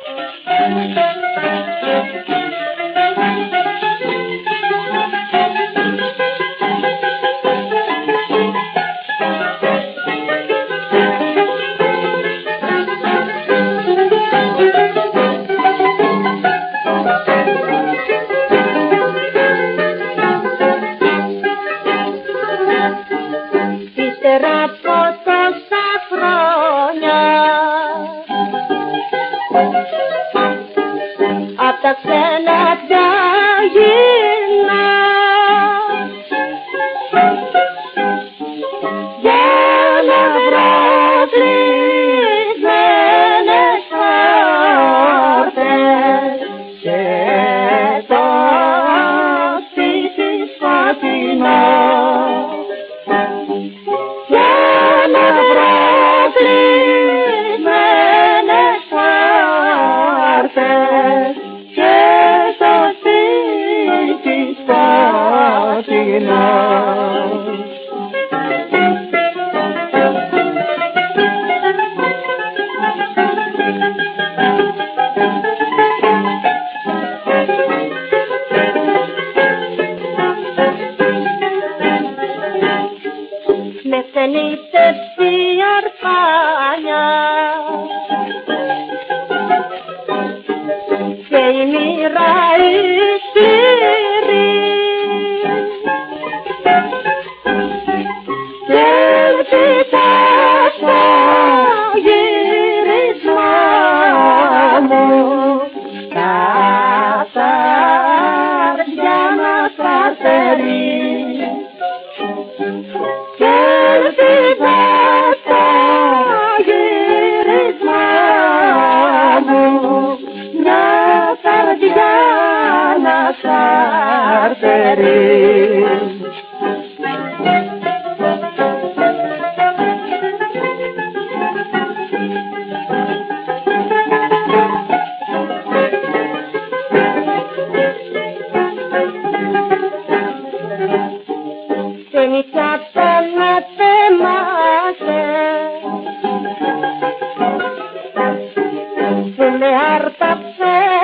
Ύστερα από τόσα χρόνια απ' τα ξένα πια γυρνά για να βρω κλεισμένες πόρτες και το σπίτι σκοτεινό. Με στενήτευση αρπάνια και η μοίρα η σκληρή και κοιτάς το γύρισμα μου τα καρδιά μας καρτερεί και κοιτάς το γύρισμα μου μια καρδιά μας καρτερεί. Και νησιά να θέμασε που με άρπαξε